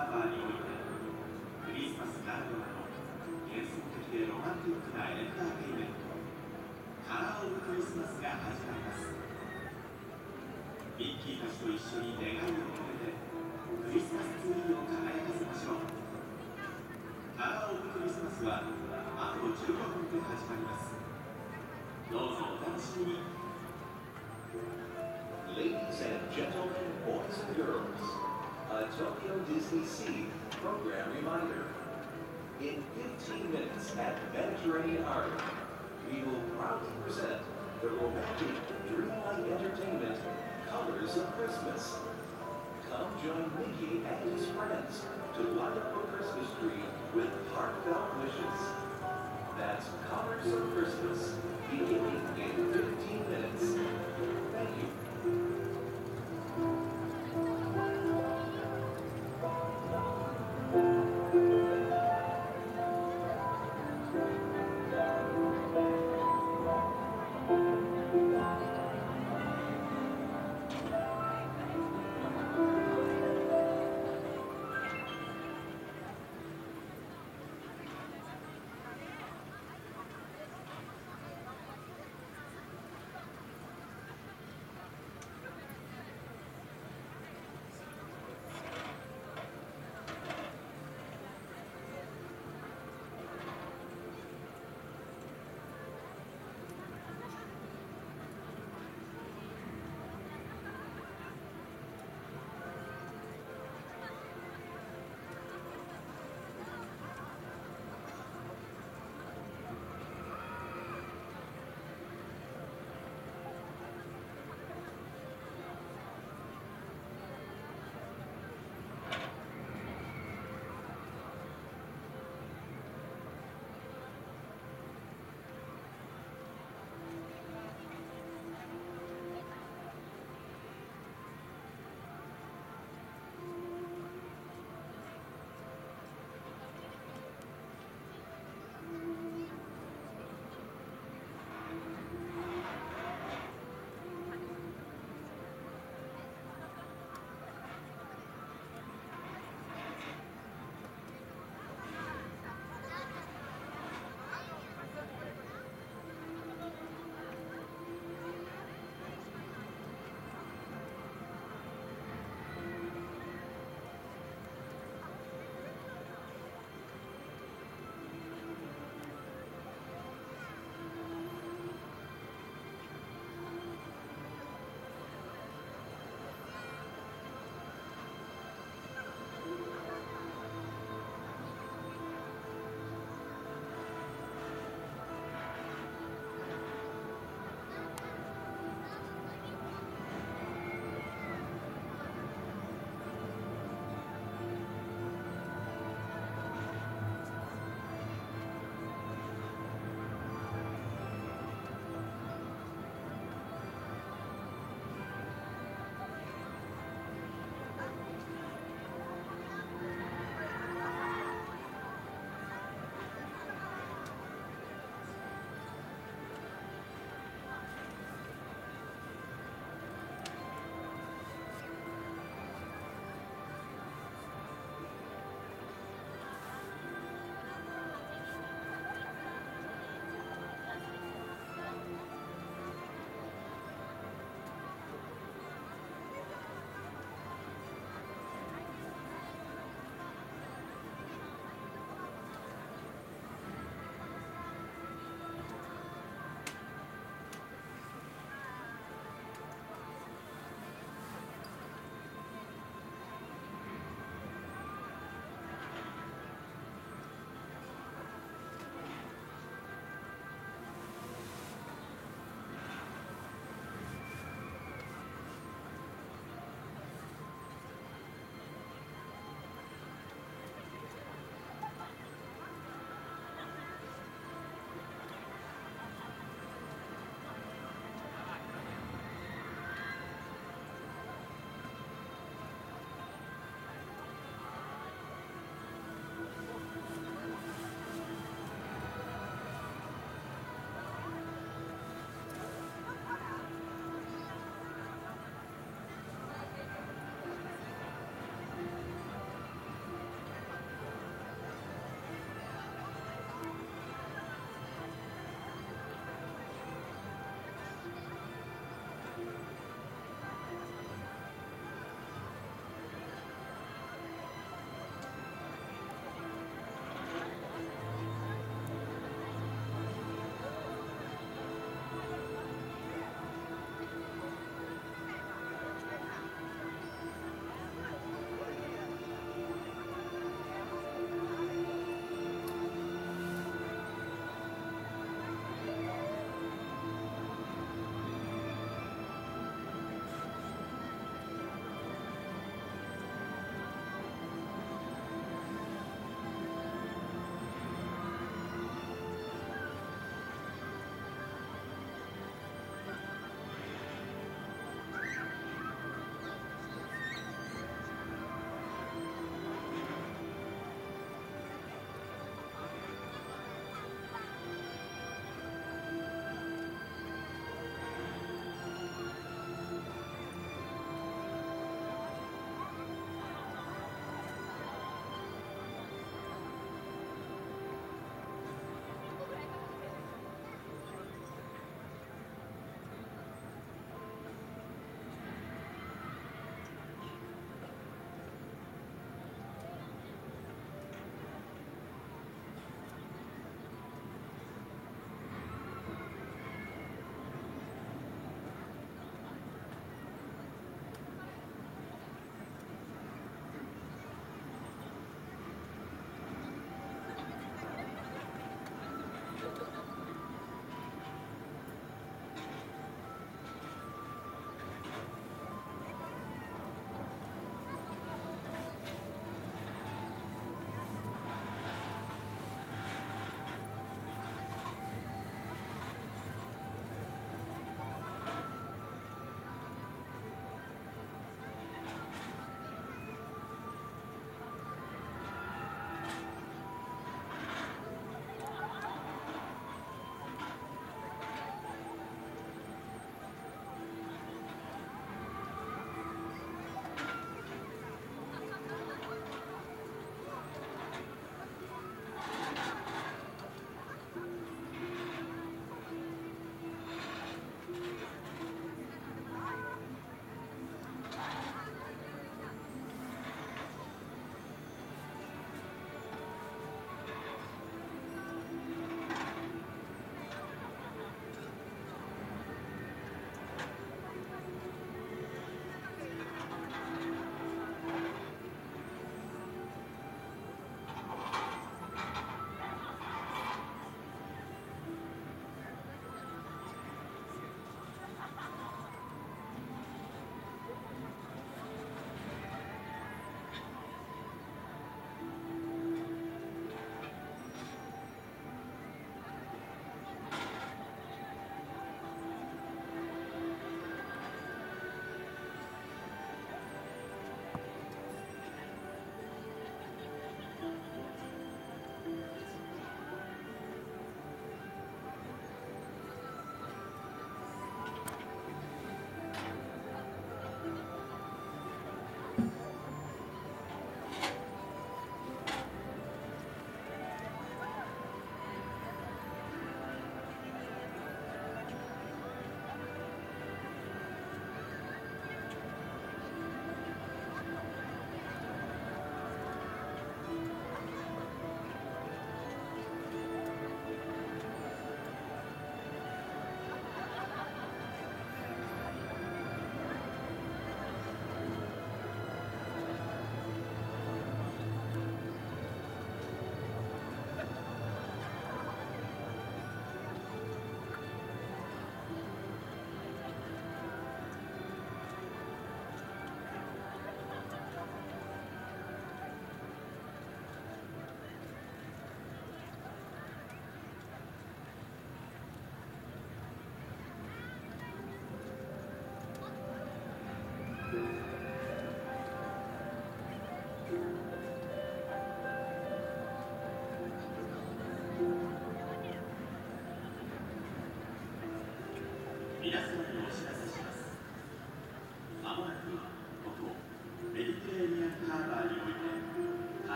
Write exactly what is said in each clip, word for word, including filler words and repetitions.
ハーバーにおいてクリスマスならではの幻想的でロマンティックなエンターテインメントカラー・オブ・クリスマスが始まります。ミッキーたちと一緒に願いを込めてクリスマスツリーを輝かせましょう。カラー・オブ・クリスマスはあとじゅうごふんで始まります。どうぞお楽しみに。 Ladies and gentlemen, boys and girls, a Tokyo Disney Sea program reminder. In fifteen minutes at Mediterranean Art, we will proudly present the romantic, dreamlike entertainment, Colors of Christmas. Come join Mickey and his friends to light up a Christmas tree with heartfelt wishes. That's Colors of Christmas, beginning in fifteen minutes. Thank you.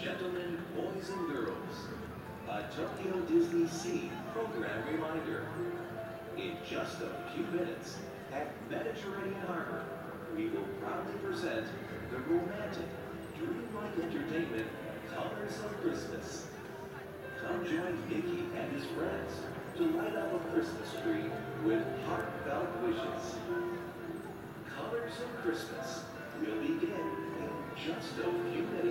gentlemen, boys and girls, a Tokyo Disney Sea program reminder. In just a few minutes, at Mediterranean Harbor, we will proudly present the romantic, dreamlike entertainment, Colors of Christmas. Come join Mickey and his friends to light up a Christmas tree with heartfelt wishes. Colors of Christmas will begin in just a few minutes.